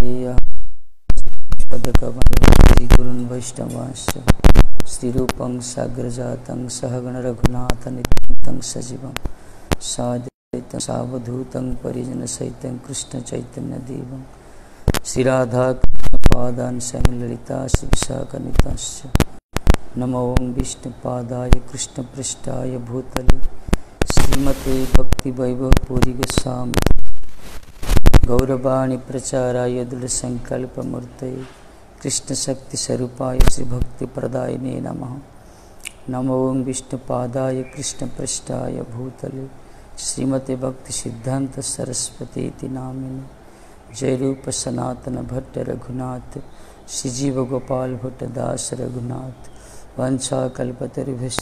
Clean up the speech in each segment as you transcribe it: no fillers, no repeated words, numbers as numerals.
गुरुन् वैष्णवांश्च श्रीरूपं साग्रजातं सहगण रघुनाथनित्यं सजीवं साद्वैतं सावधूतं परिजनसहितं कृष्णचैतन्यदेवं श्रीराधाकृष्णपादान् संललिता श्रीविशाखनिताश्च नमो विष्णुपादाय कृष्णपृष्ठाय भूतले श्रीमते भक्तिवैभवपुरी गोस्वामी गौरवाणी प्रचाराय दृढ़संकल्पमूर्तये कृष्णशक्तिस्वरूपाय श्रीभक्तिप्रदायिने नमः। नमो विष्णुपादाय कृष्णपृष्ठाय भूतले श्रीमते भक्तिसिद्धान्त सरस्वतीति नामिने जय रूप सनातन भट्ट रघुनाथ श्रीजीव गोपाल भट्ट दास रघुनाथ वंशाकल्पतरुभ्यश्च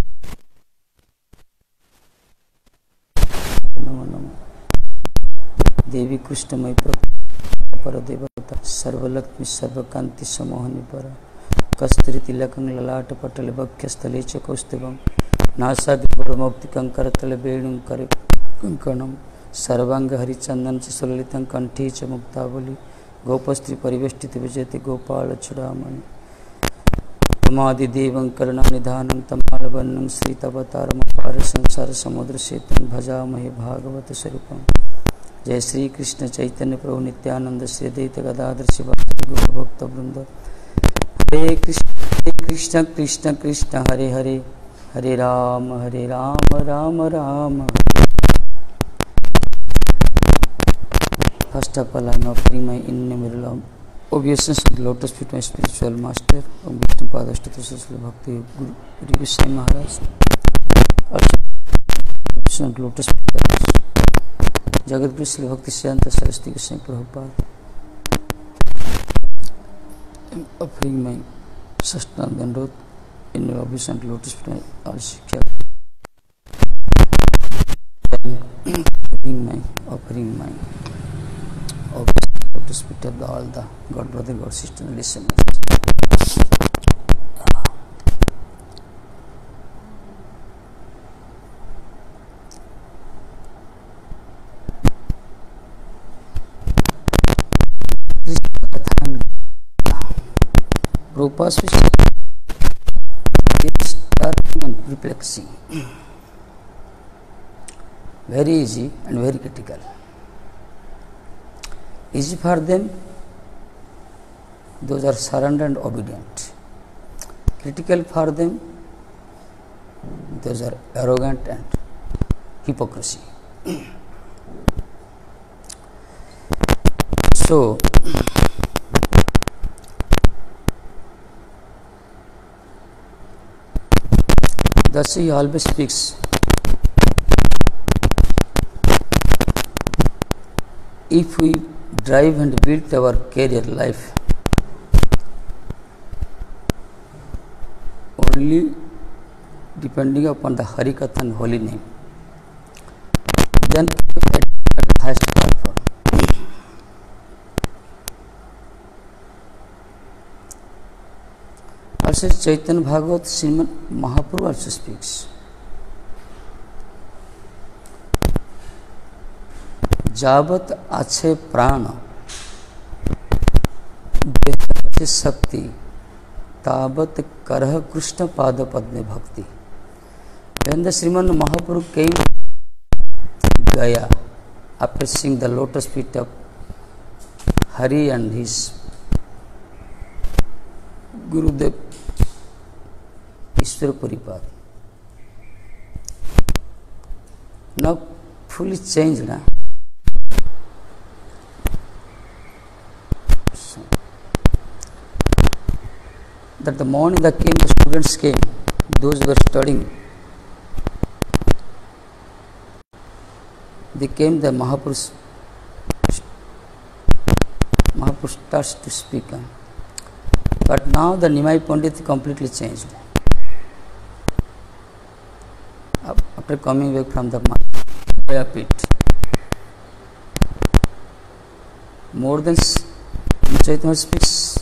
नमो नमः। देवी कृष्णमय परदेवता सर्वलक्ष्मी सर्वकांति समोहनी पर कस्तूरी तिलकं ललाट पटल वक्षस्थले च कौस्तुभं नासाग्रमौक्ति कंकरतल वेणुं करे कंकणं सर्वांग हरिचंदन च सुललितं कंठी च मुक्तावली गोपस्त्री परिवेष्टित विजयते गोपाल चूड़ामणि तमादिदेवं करुणानिधानं तमालवन्नं श्रीतवतारमपार संसार समुद्र सेतुं भजामहे भागवत स्वरूपम्। जय श्री कृष्ण चैतन्य प्रभु नित्यानंद श्री अद्वैत गदाधर शिवासादि गौर भक्त वृंद। हरे Krishna Krishna Krishna Hare Hare Hare Ram Ram Ram. First of all, I am offering my innumerable obeisance to the lotus feet of my spiritual master, Vishnupada Ashtatasasla Bhakti Guru Goswami Maharaj. Also, obeisance to lotus feet Jagat Guru Sri Bhakti Siddhanta Saraswati Goswami Prabhupada. I am offering my Sashtanga Dandot in the obeisance to lotus feet of all Shikya. Offering my to speak of all the God brother, God sister listeners. Prabhupada's speech is starting and perplexing, very easy and very critical. Easy for them, those are surrendered and obedient. Critical for them, those are arrogant and hypocrisy. So, thus he always speaks, if we drive and build our career life only depending upon the Harikatha and holy name, then at the highest platform. Also Chaitanya Bhagavat Srimad Mahaprabhu also speaks, जावत अच्छे प्राण अच्छे शक्ति तावत करह कृष्ण पाद पद्मे भक्ति. When the Srimad Mahaprabhu came Gaya after seeing the lotus feet of Hari and his Gurudev Ishwar Puripad, now fully changed now. That the morning that came, the students came, those who were studying, they came, the Mahaprabhu starts to speak. But now the Nimai Pandit completely changed. After coming back from the Maya pit, more than Chaitanya speaks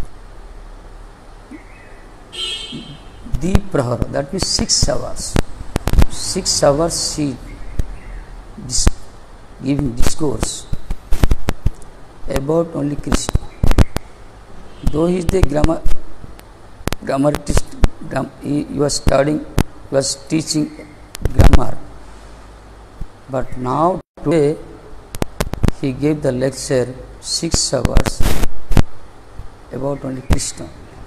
Deep Prahara, that means 6 hours. 6 hours she giving discourse. about only Krishna. Though he is the grammarist, he was teaching grammar. But now today he gave the lecture 6 hours about only Krishna.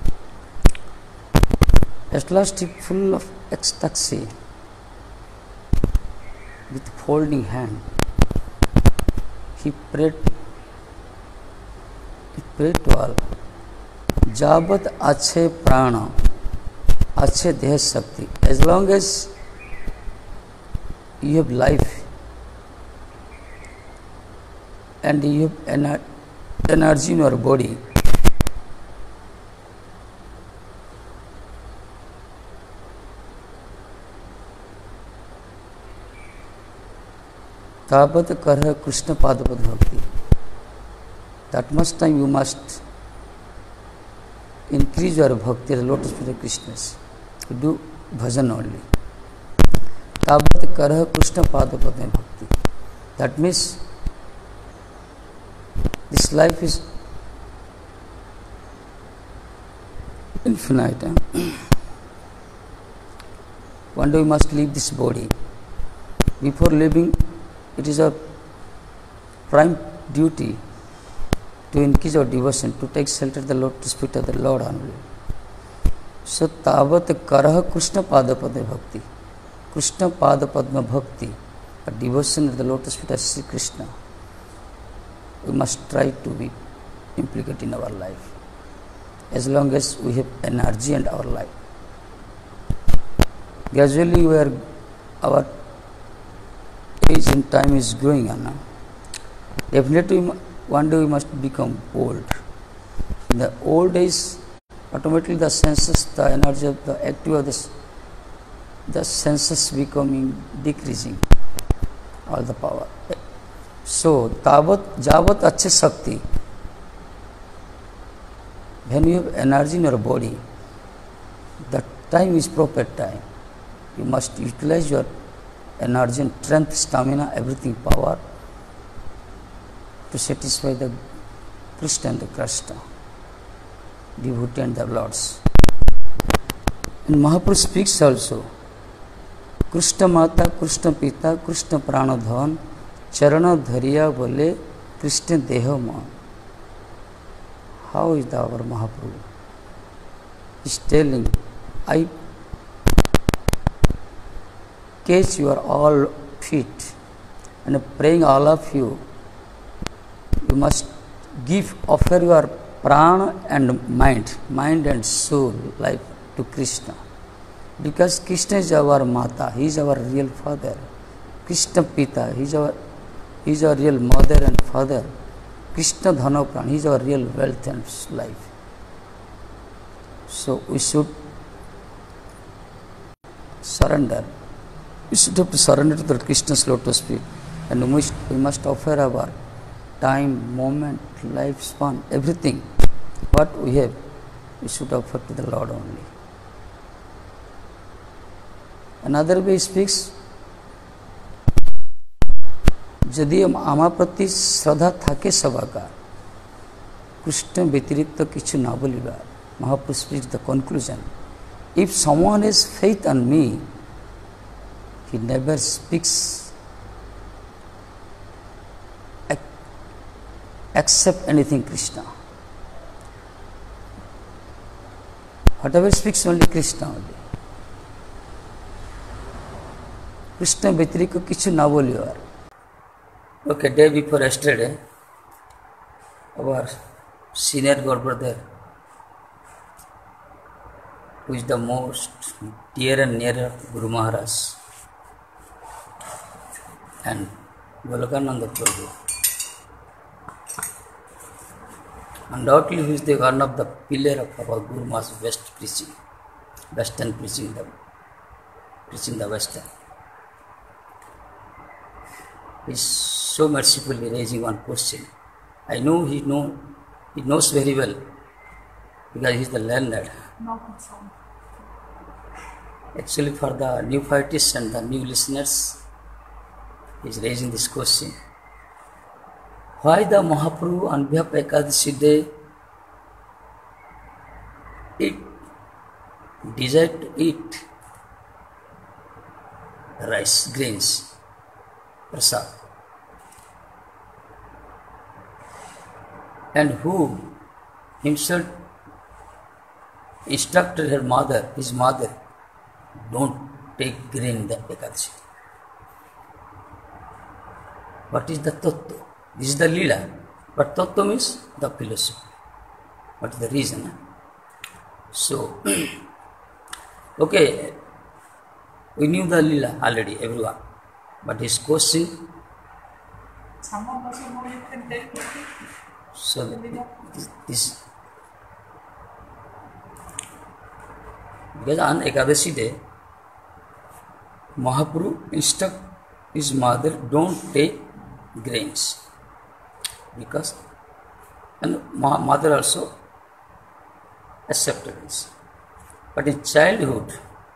At last he full of ecstasy with folding hand. He prayed to all. Jabat ache prana, ache deha shakti. As long as you have life and you have energy in your body, तावत करह कृष्ण पादपद भक्ति. That much time you must increase your bhakti at the lotus feet of Krishna. You do bhajan only. तावत करह Krishna पादपद bhakti. That means this life is infinite. One day we must leave this body. Before leaving, it is our prime duty to increase our devotion, to take shelter at the lotus feet of the Lord only. So, tavat karah Krishna padapadma bhakti. Krishna padapadma bhakti, a devotion at the lotus feet of Sri Krishna. We must try to be implicated in our life, as long as we have energy in our life. Gradually, our age and time is growing on. Definitely, one day we must become old. In the old days, automatically the senses, the energy of the active of the senses becoming decreasing, all the power. So, javat ache shakti. When you have energy in your body, the time is proper time. You must utilize your energy and strength, stamina, everything, power to satisfy the Krishna and the Krishna, devotee and the lords. And Mahaprabhu speaks also, Krishna Mata, Krishna Pita, Krishna Pranadhan, Charana Dhariya Bole, Krishna Deha Man. How is our Mahaprabhu? He is telling, I catch your all feet and praying all of you, you must offer your prana and mind and soul, life to Krishna. Because Krishna is our Mata, he is our real father. Krishna Pita, he is our real mother and father. Krishna Dhanopran, he is our real wealth and life. So we should surrender. We should have to surrender to the Krishna's lotus feet, and we must offer our time, moment, lifespan, everything. What we have, we should offer to the Lord only. Another way speaks, यदि आमा प्रति श्रद्धा थाके सबाकार कृष्ण व्यतिरिक्त किछु ना बोलिबार. Mahaprabhu speaks the conclusion. If someone has faith on me, he never speaks except anything Krishna. Whatever speaks only Krishna only. Krishna व्यतिरिक्त किछु ना बोलिबार. Okay, day before yesterday, our senior God brother, who is the most dear and nearer Guru Maharaj, and Golokananda Prabhu, undoubtedly he is the one of the pillar of our Guru Maharaj's Western preaching the Western. He is so mercifully raising one question. I know he knows very well, because he is the learned. Actually, for the new neophytes and the new listeners, he is raising this question. Why the Mahaprabhu on behalf of Ekadashi day desired to eat rice, grains, prasad, and who himself instructed his mother, don't take grain in the Ekadashi. What is the tattva? This is the lila. But tattva means the philosophy. What is the reason? So, okay, we knew the lila already, everyone. But his question. So, this because on Ekadashi day, Mahaprabhu instructed his mother, don't take grains. Because, and mother also accepted this. But in childhood,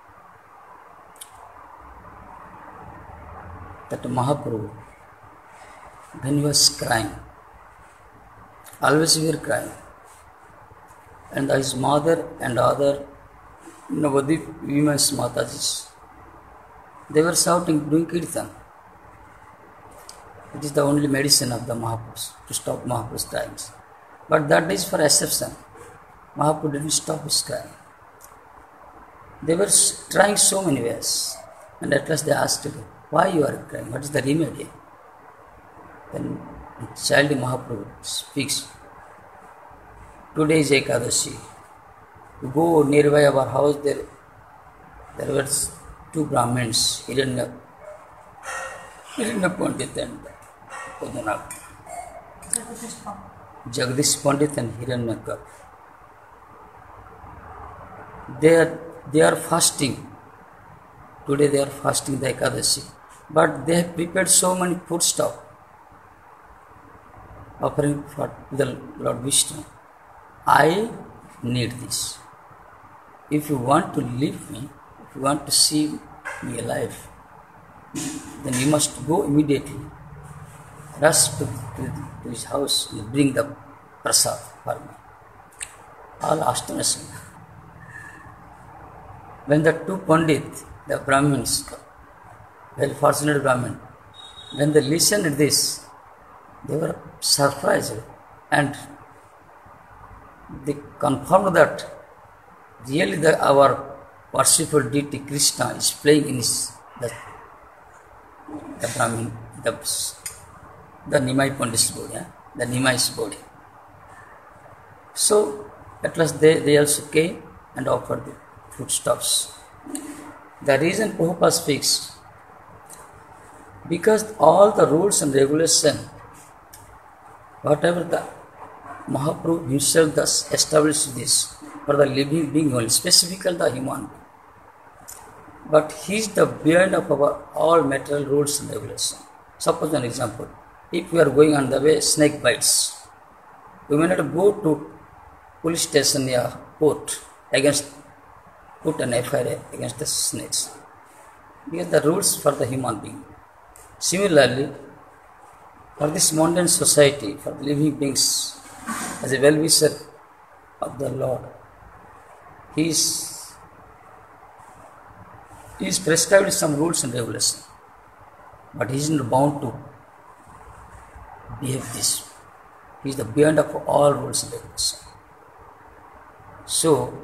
that Mahaprabhu, when he was crying, always we were crying, and his mother and other Navadip women's Matajis, they were shouting, doing kirtan. It is the only medicine of the Mahaprabhu to stop Mahaprabhu's crying. But that is for exception. Mahaprabhu didn't stop his crying. They were trying so many ways, and at last they asked him, why you are crying? What is the remedy? Then child Mahaprabhu speaks, today is Ekadashi. You go nearby our house, there were two Brahmins, Hiranya Pandit and Jagdish Pandit and Hiranyaka. They are fasting. Today they are fasting the Ekadashi. But they have prepared so many foodstuff offering for the Lord Vishnu. I need this. If you want to leave me, if you want to see me alive, then you must go immediately. Rush to his house and bring the prasad for me. All astonishing. When the two Pandit, the Brahmins, well fortunate Brahmin, when they listened to this, they were surprised and they confirmed that really our worshipful deity Krishna is playing in the Brahmin, the Nimai Pandit's body, the Nimai's body. So at last they also came and offered the foodstuffs. The reason Prabhupada speaks, because all the rules and regulations, whatever the Mahaprabhu himself thus established this for the living being only, specifically the human being. But he is the beyond of our all material rules and regulations. Suppose an example, if we are going on the way, snake bites, we may not go to police station or court put an FIR against the snakes. Because the rules for the human being. Similarly, for this mundane society, for the living beings, as a well-wisher of the Lord, he is prescribed some rules and regulations, but he is not bound to behave this. He is the beyond of all rules and regulations. So,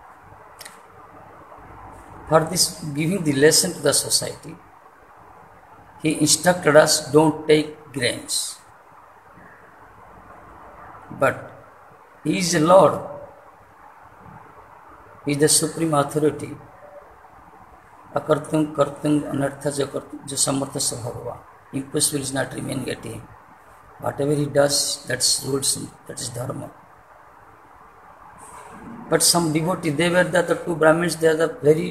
for this giving the lesson to the society, he instructed us, don't take grains. But he is the Lord. He is the supreme authority. Akartum kartum anartha jo samartha sa Bhagavan. Impossible is not remaining at him. Whatever he does, that's rules, that is dharma. But some devotee, they were the two Brahmins, they are the very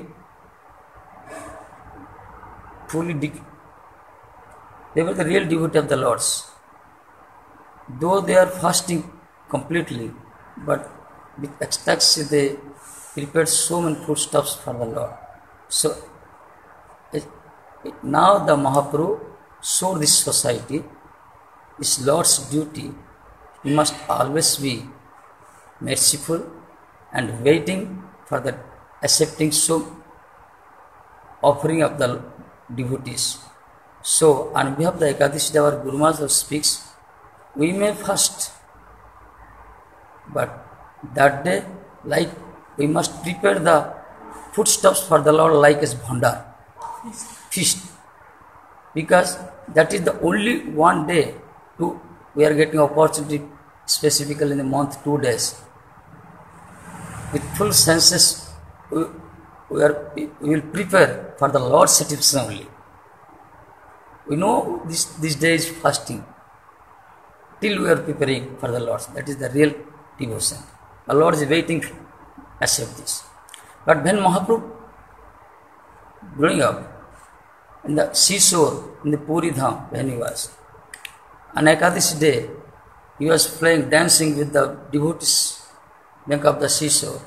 they were the real devotee of the Lord's. Though they are fasting completely, but with ecstasy they prepared so many foodstuffs for the Lord. So now the Mahaprabhu showed this society this Lord's duty, he must always be merciful and waiting for the accepting so offering of the devotees. So, on behalf of the Ekadashi, our Guru Maharaj speaks, we may fast, but that day, like we must prepare the foodstuffs for the Lord like as bhandar, feast, because that is the only one day we are getting opportunity, specifically in the month 2 days. With full senses, we will prepare for the Lord's satisfaction only. We know this day is fasting. Till we are preparing for the Lord. That is the real devotion. The Lord is waiting to accept this. But when Mahaprabhu growing up in the seashore, in the Puri Dham, when he was, on Ekadashi day, he was playing, dancing with the devotees bank of the seashore.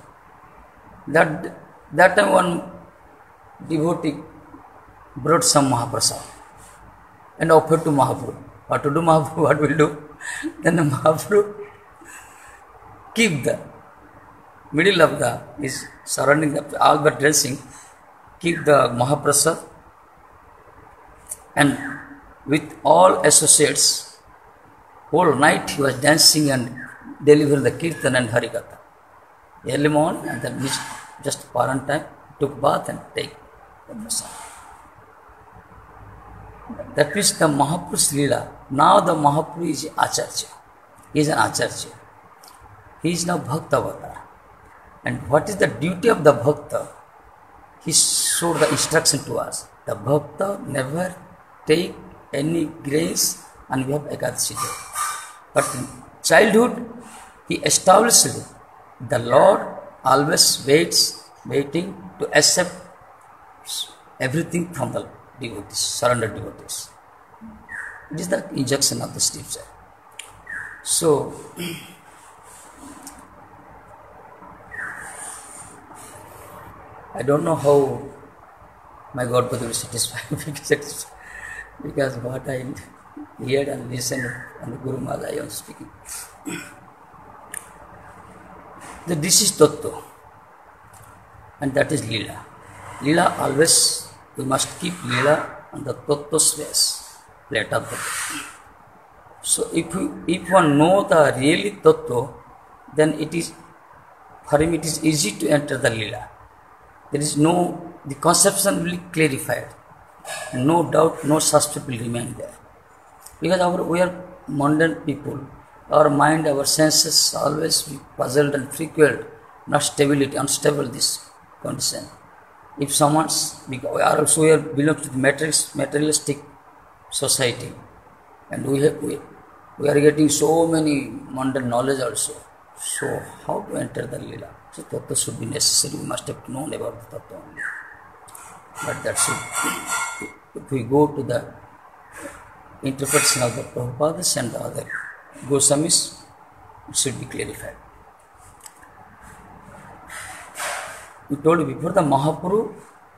That time one devotee brought some Mahaprasad and offered to Mahaprabhu. What to do, Mahaprabhu? What will do? Then the Mahaprabhu keep the middle of the is surrounding the all but dressing, keep the Mahaprasad, and with all associates, whole night he was dancing and delivering the Kirtan and Harikatha. Early morning and then just paran time, took bath and take the prasad. That means the Mahaprabhu's Leela. Now the Mahaprabhu is Acharya. He is an Acharya. He is now Bhakta Avatar. And what is the duty of the Bhakta? He showed the instruction to us. The Bhakta never take any grace and we have Ekadashi day. But in childhood, he established it. The Lord always waiting to accept everything from the devotees, surrendered devotees. It is the injunction of the scripture. So, I don't know how my Godpati will satisfy because what I heard and listened on the Guru Maharaj I am speaking. This is Tattva and that is Leela. Leela always, we must keep Leela on the Tattva space, plate of the Tattva. So if one know the really Tattva, then it is, for him it is easy to enter the Leela. There is the conception will be clarified. No doubt, no suspect will remain there. Because we are mundane people. Our mind, our senses always be puzzled and frequent, not stability, unstable this condition. If someone's, we are also here belong to the materialistic society, and we are getting so many mundane knowledge also. So how to enter the Leela? So Tattva should be necessary. We must have known about the Tattva only. But that should, if we go to the interpretation of the Prabhupadas and the other Goswamis, it should be clarified. We told you before, the Mahaprabhu,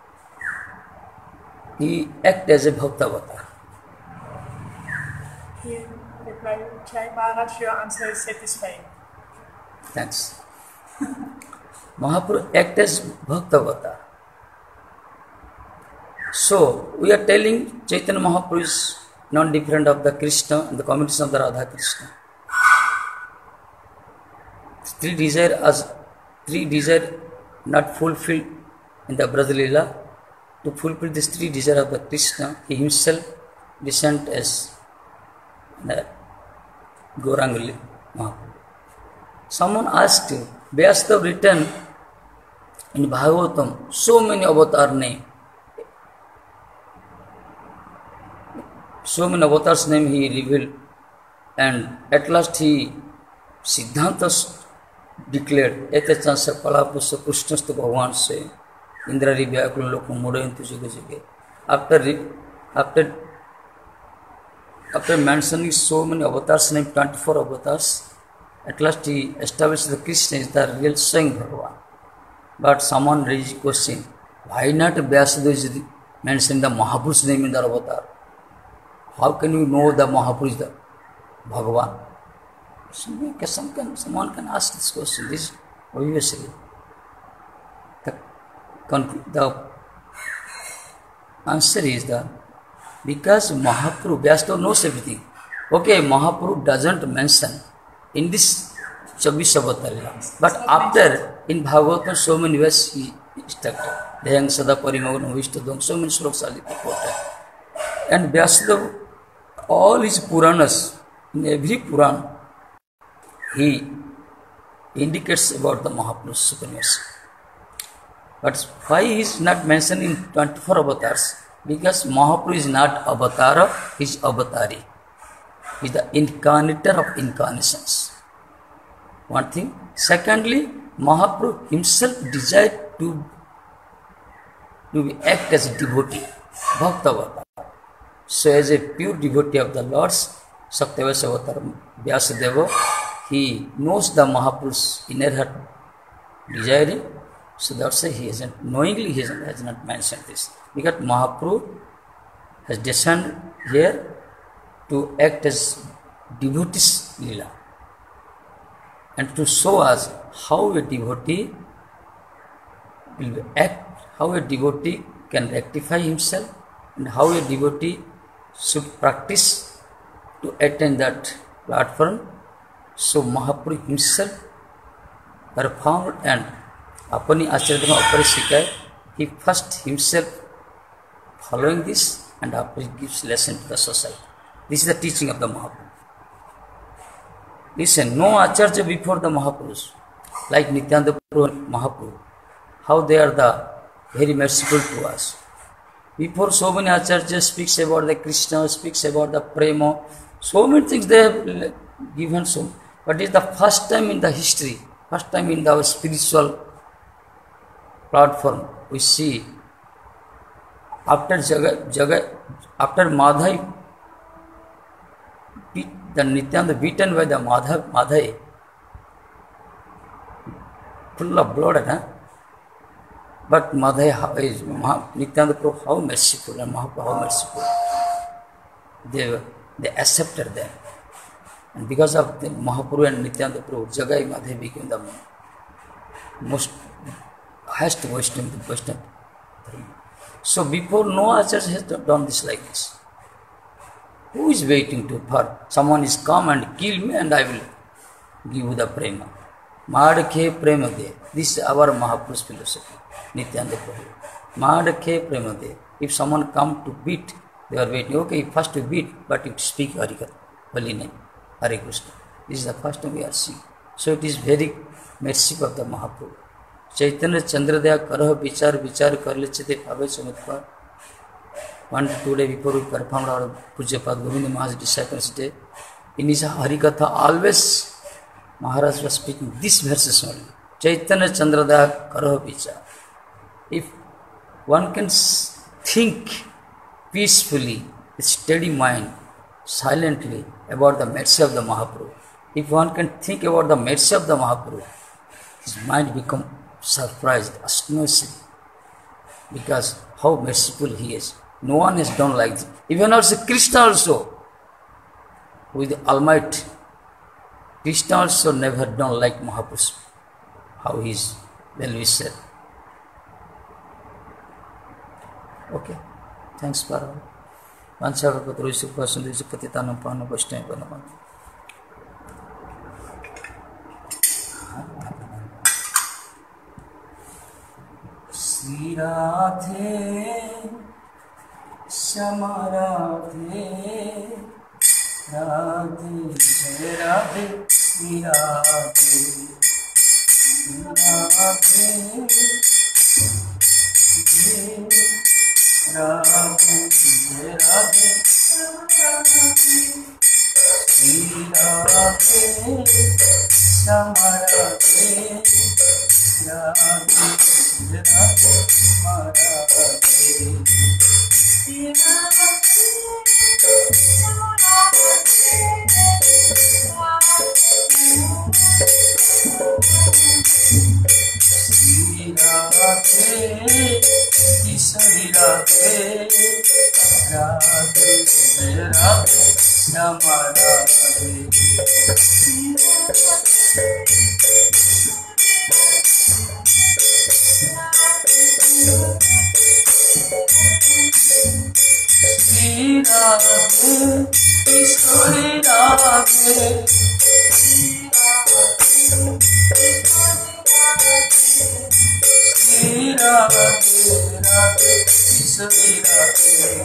he acted as a Bhakta Avatar. He replied, Jai Maharaj, your answer is satisfying. Thanks. Mahaprabhu acted as Bhakta Avatar. So, we are telling Chaitanya Mahaprabhu is non-different of the Krishna and the combination of the Radha Krishna. Three desire not fulfilled in the Braj Leela. To fulfill these three desires of the Krishna, he himself descended as the Gauranga Mahaprabhu. Someone asked him, Vyasdev written in Bhagavatam, so many avatar name. So many avatars name he revealed, and at last he Siddhanta declared, Ete chansa kalapusya krishnastu bhagavan se indrari vyakula lokum mudayantu juge juge. After mentioning so many avatars name, 24 avatars, at last he established the Krishna is the real Swayam Bhagavan. But someone raised a question, why not Vyasadeva is mentioning the Mahaprabhu's name in the avatar? How can you know the Mahaprabhu is the Bhagavan. Someone can ask this question. This obviously the answer is that because Mahaprabhu, Vyasdev knows everything. Okay, Mahaprabhu doesn't mention in this 24 avatar, but after in Bhagavatam so many ways he instructed. Dhyang Sada Parimagana Vishtadam, so many slokas are reported. And Vyasdev, all his Puranas, in every Puran, he indicates about the Mahaprabhu's supremacy. But why he is not mentioned in 24 avatars? Because Mahaprabhu is not avatara, he is avatari. He is the incarnator of incarnations. One thing. Secondly, Mahaprabhu himself desired to act as a devotee, Bhaktavatar. So as a pure devotee of the Lord's Satyavasa Avatar, Vyasadeva, he knows the Mahaprabhu's inner heart desiring. So that's why he hasn't, knowingly he has not mentioned this. Because Mahaprabhu has descended here to act as devotee's lila. And to show us how a devotee will act, how a devotee can rectify himself, and how a devotee should practice to attain that platform. So Mahaprabhu himself performed and अपनी आचरण में ऊपर सिखाए. He first himself following this and after he gives lesson to the society. This is the teaching of the Mahaprabhu. Listen, no acharya before the Mahaprabhus, like Nityananda Prabhu Mahaprabhu, how they are the very merciful to us. Before so many acharyas speaks about the Krishna, speaks about the prema, so many things they have given so. But it is the first time in the history, first time in our spiritual platform, we see after after Madhai, the Nityananda beaten by the Madhai, full of blood, huh? But Madhai is Nityananda Prabhu, how merciful, and Mahaprabhu how merciful. They accepted them. And because of the Mahaprabhu and Nityananda Prabhu, Jagai Madhai became the most highest Vaishnava. So before no acharya has done this like this. Who is waiting for someone is come and kill me and I will give you the prema. Madakhe prema de. This is our Mahaprabhu's philosophy. Nityananda Prabhu. Madakhe prema de. If someone come to beat, they are waiting. Okay, first you beat, but you speak Harikatha, holy name, Hare Krishna. This is the first time we are seeing. So it is very mercy of the Mahaprabhu. Chaitanya Chandradaya Karah Vichar Kar Lechite Pave Chamatpar. 2 days before we performed our Pujapad Govinda Maharaj's Disciples Day, in his Harikatha always Maharaj was speaking these verses only. Chaitanya Chandradaya Karah Vichar. If one can think peacefully, with steady mind, silently about the mercy of the Mahaprabhu, if one can think about the mercy of the Mahaprabhu, his mind becomes surprised, astonished, because how merciful he is. No one has done like this. Even also Krishna also, with the Almighty, Krishna also never done like Mahaprabhu, how he is well-wisher. Okay, thanks for Vanchavapatrui Supasundri Patitanam Pano Vaishnava Panamana. Sri Radhe Shama Radhe Radhe Jai Radhe Sri Radhe Radhe Jai Radhe Jai Radhe Sri Radhe Shama Radhe Radhe Radhe Radhe Radhe Radhe Shyama Radhe Shri Radhe ईश्वरी राधे श्री राधे राधे ईश्वरी राधे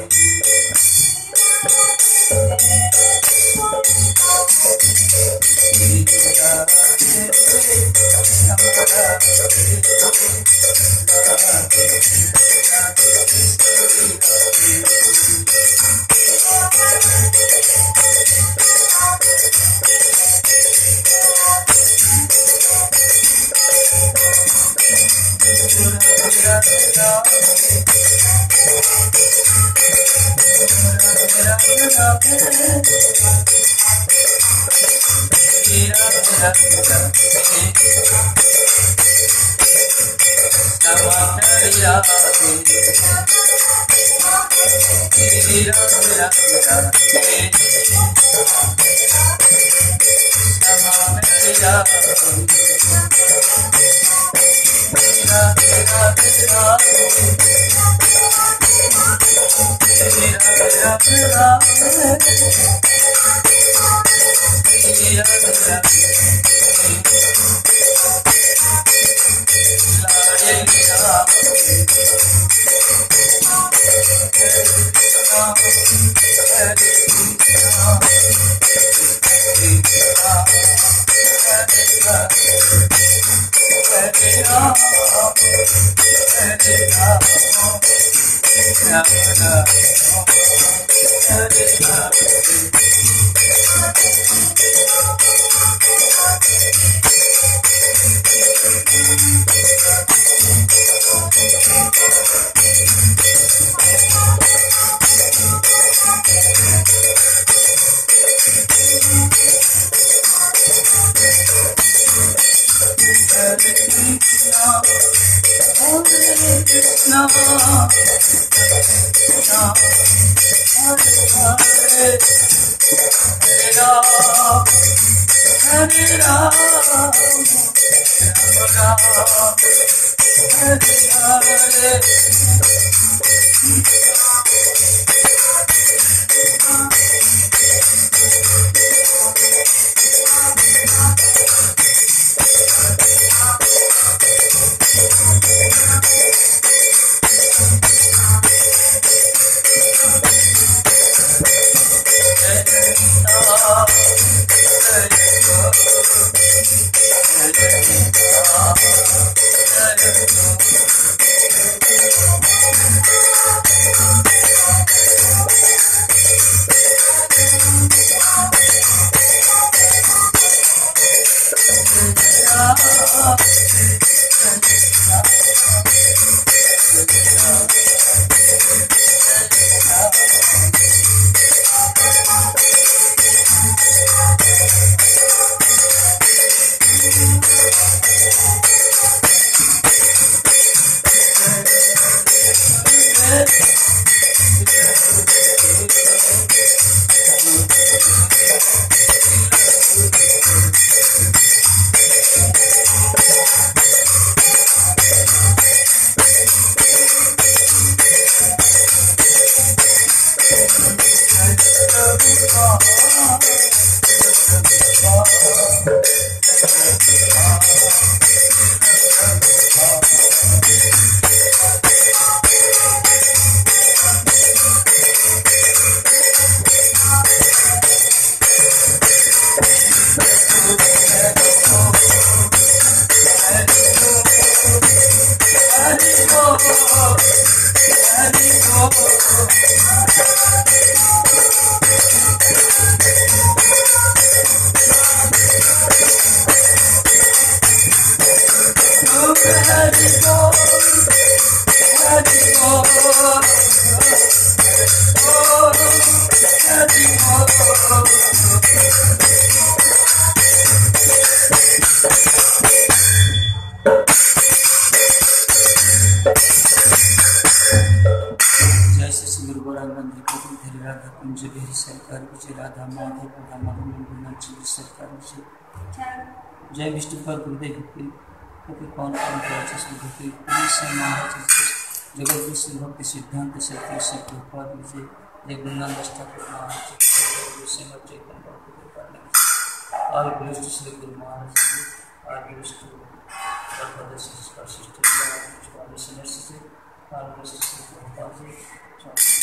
गौड़ा मंदिर गोविंद हरि राधा कुंज बिहारी सरकार विजय राधा माधव राधा माधव मंदिर सरकार विजय जय विष्णुपाद गुरुदेव कौन जगत विष्णु भक्ति सिद्धांत सत्य से प्रभुपाद विजय जय गुरुनानक ठाकुर महाराज और वरिष्ठ श्री गुरु महाराज और वरिष्ठ और वरिष्ठ श्री प्रभुपाद जी